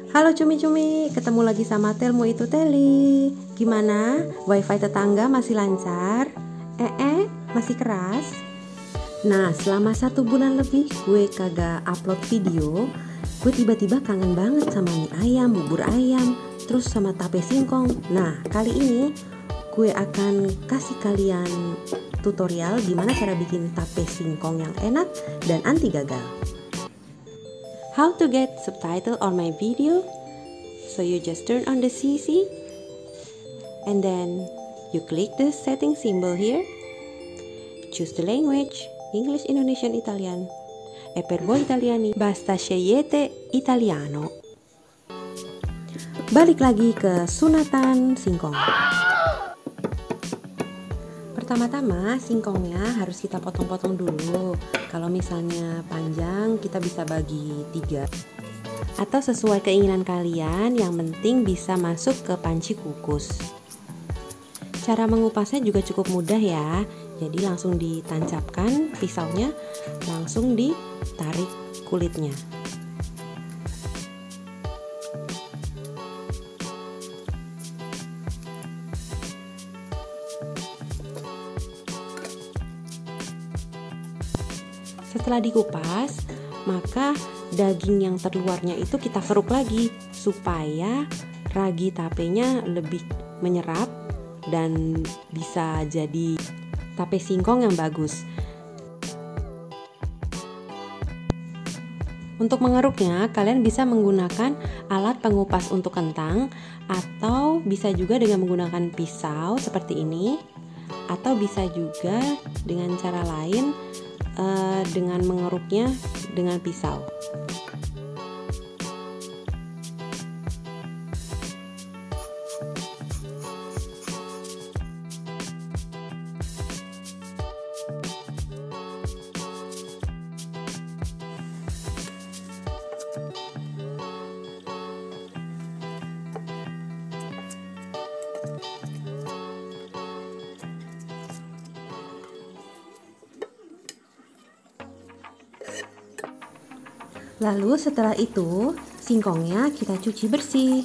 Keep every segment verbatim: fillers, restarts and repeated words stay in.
Halo cumi-cumi, ketemu lagi sama Telmu itu Teli. Gimana? Wifi tetangga masih lancar? Eh eh, masih keras? Nah, selama satu bulan lebih gue kagak upload video. Gue tiba-tiba kangen banget sama mie ayam, bubur ayam, terus sama tape singkong. Nah, kali ini gue akan kasih kalian tutorial gimana cara bikin tape singkong yang enak dan anti gagal. How to get subtitle on my video? So you just turn on the C C and then you click the setting symbol here. Choose the language, English, Indonesian, Italian. E per voi italiani basta scegliete italiano. Balik lagi ke sunatan singkong. Pertama-tama singkongnya harus kita potong-potong dulu. Kalau misalnya panjang kita bisa bagi tiga atau sesuai keinginan kalian, yang penting bisa masuk ke panci kukus. Cara mengupasnya juga cukup mudah ya. Jadi langsung ditancapkan pisaunya, langsung ditarik kulitnya. Setelah dikupas, maka daging yang terluarnya itu kita keruk lagi supaya ragi tapenya lebih menyerap dan bisa jadi tape singkong yang bagus. Untuk mengeruknya, kalian bisa menggunakan alat pengupas untuk kentang, atau bisa juga dengan menggunakan pisau seperti ini, atau bisa juga dengan cara lain, Uh, dengan mengeruknya dengan pisau. Lalu setelah itu singkongnya kita cuci bersih.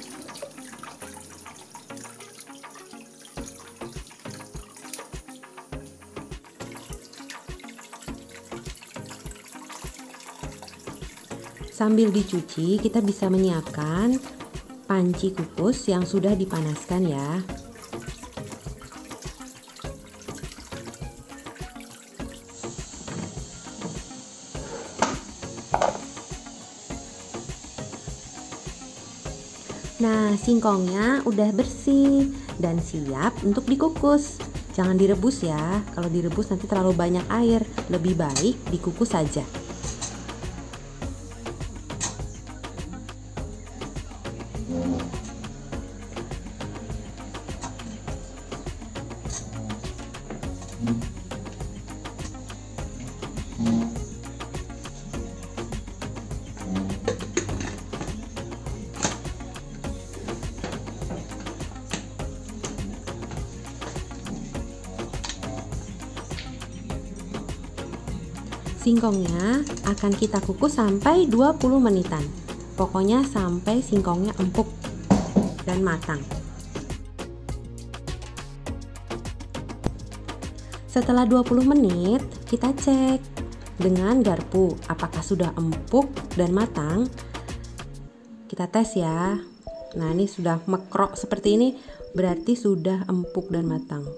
Sambil dicuci kita bisa menyiapkan panci kukus yang sudah dipanaskan ya. Nah, singkongnya udah bersih dan siap untuk dikukus. Jangan direbus ya, kalau direbus nanti terlalu banyak air. Lebih baik dikukus saja. Singkongnya akan kita kukus sampai dua puluh menitan. Pokoknya sampai singkongnya empuk dan matang. Setelah dua puluh menit, kita cek dengan garpu apakah sudah empuk dan matang. Kita tes ya. Nah, ini sudah mekrok seperti ini, berarti sudah empuk dan matang.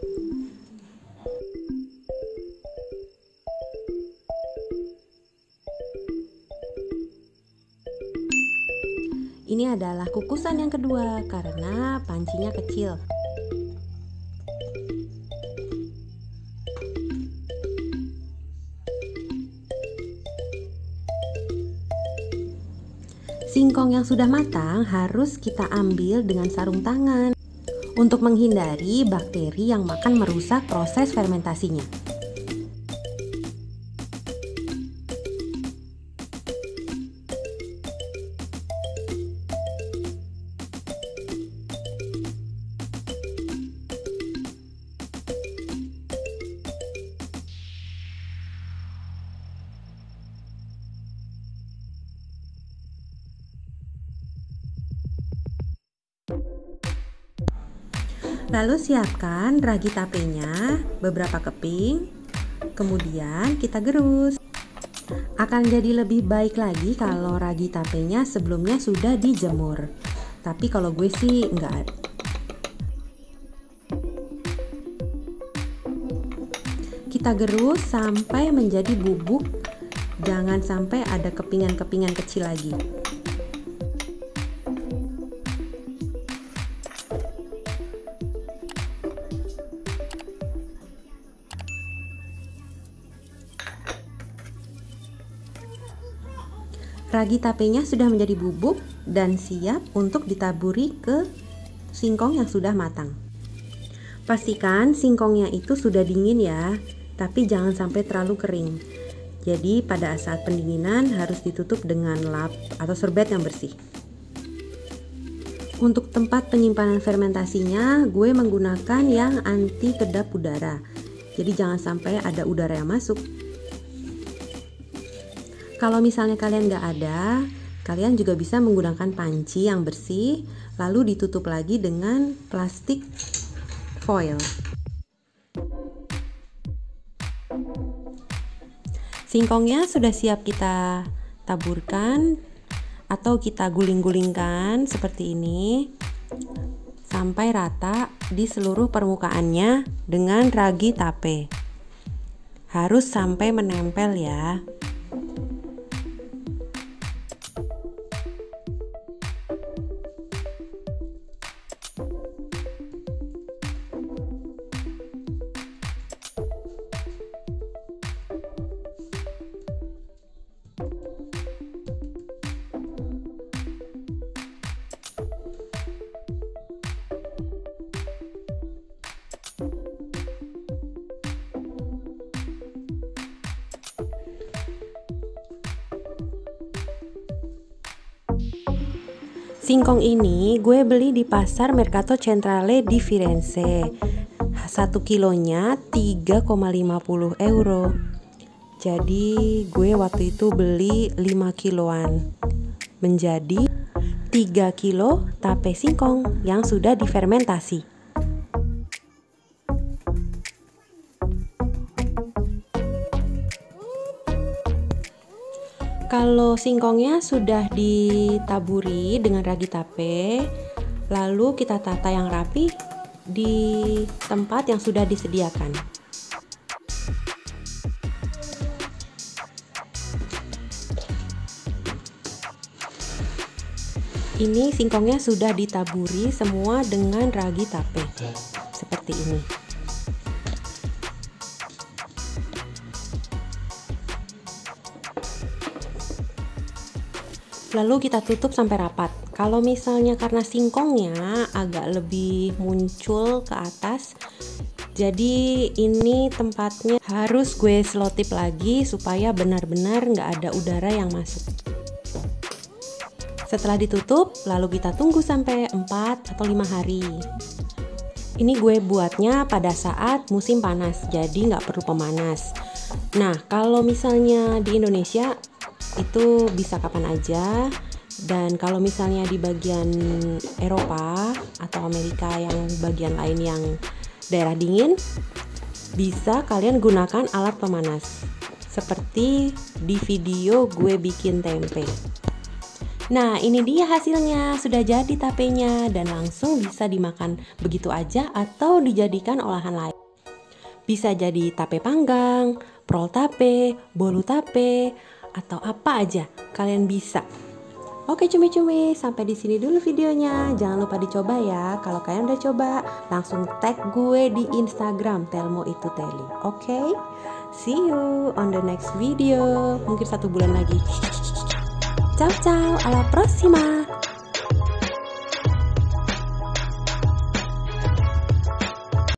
Ini adalah kukusan yang kedua karena pancinya kecil. Singkong yang sudah matang harus kita ambil dengan sarung tangan untuk menghindari bakteri yang akan merusak proses fermentasinya. Lalu siapkan ragi tapenya beberapa keping, kemudian kita gerus. Akan jadi lebih baik lagi kalau ragi tapenya sebelumnya sudah dijemur. Tapi kalau gue sih enggak. Kita gerus sampai menjadi bubuk. Jangan sampai ada kepingan-kepingan kecil lagi. Ragi tapenya sudah menjadi bubuk dan siap untuk ditaburi ke singkong yang sudah matang. Pastikan singkongnya itu sudah dingin ya, tapi jangan sampai terlalu kering. Jadi pada saat pendinginan harus ditutup dengan lap atau serbet yang bersih. Untuk tempat penyimpanan fermentasinya, gue menggunakan yang anti kedap udara. Jadi jangan sampai ada udara yang masuk. Kalau misalnya kalian nggak ada, kalian juga bisa menggunakan panci yang bersih, lalu ditutup lagi dengan plastik foil. Singkongnya sudah siap kita taburkan atau kita guling-gulingkan seperti ini sampai rata di seluruh permukaannya dengan ragi tape. Harus sampai menempel ya. Singkong ini gue beli di pasar Mercato Centrale di Firenze. Satu kilonya tiga koma lima puluh euro. Jadi gue waktu itu beli lima kiloan. Menjadi tiga kilo tape singkong yang sudah difermentasi. Kalau singkongnya sudah ditaburi dengan ragi tape, lalu kita tata yang rapi di tempat yang sudah disediakan. Ini singkongnya sudah ditaburi semua dengan ragi tape, seperti ini. Lalu kita tutup sampai rapat. Kalau misalnya karena singkongnya agak lebih muncul ke atas, jadi ini tempatnya harus gue selotip lagi supaya benar-benar nggak ada udara yang masuk. Setelah ditutup, lalu kita tunggu sampai empat atau lima hari. Ini gue buatnya pada saat musim panas, jadi nggak perlu pemanas. Nah, kalau misalnya di Indonesia itu bisa kapan aja, dan kalau misalnya di bagian Eropa atau Amerika yang bagian lain yang daerah dingin, bisa kalian gunakan alat pemanas seperti di video gue bikin tempe. Nah, ini dia hasilnya, sudah jadi tapenya dan langsung bisa dimakan begitu aja atau dijadikan olahan lain. Bisa jadi tape panggang, prol tape, bolu tape, atau apa aja kalian bisa. Oke cumi-cumi, sampai di sini dulu videonya. Jangan lupa dicoba ya. Kalau kalian udah coba, langsung tag gue di Instagram Telmo Itu Teli. Oke, see you on the next video. Mungkin satu bulan lagi. Ciao ciao, alla prossima.